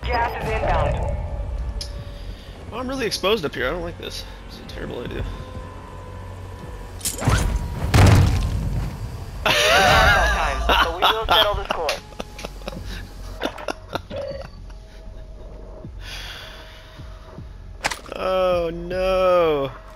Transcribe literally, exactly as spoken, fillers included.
Gas is inbound. Well, I'm really exposed up here. I don't like this. This is a terrible idea. Time, but we will settle the score. Oh no.